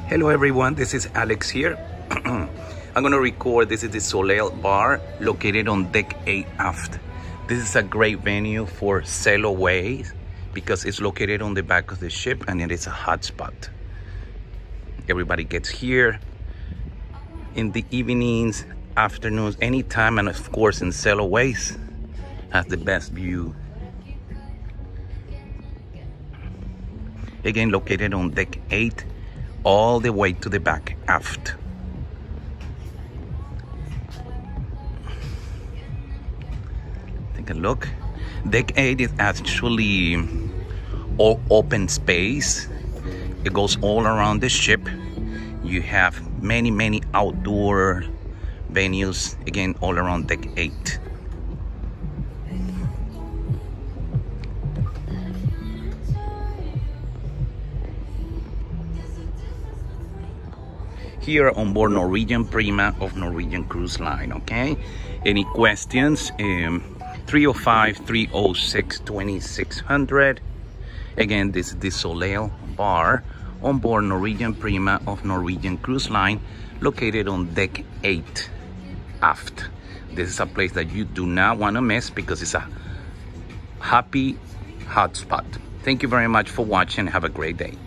Hello everyone, this is Alex here. I'm gonna record. This is the Soleil bar located on deck 8 aft. This is a great venue for sail away because it's located on the back of the ship and it is a hot spot. Everybody gets here in the evenings, afternoons, anytime, and of course in sail aways has the best view. Again, located on deck 8 all the way to the back aft. Take a look. Deck 8 is actually all open space. It goes all around the ship. You have many outdoor venues, again, all around deck 8. Here on board Norwegian Prima of Norwegian Cruise Line, okay? Any questions? 305-306-2600. Again, this is the Soleil bar on board Norwegian Prima of Norwegian Cruise Line, located on deck 8 aft. This is a place that you do not want to miss because it's a happy hot spot. Thank you very much for watching. Have a great day.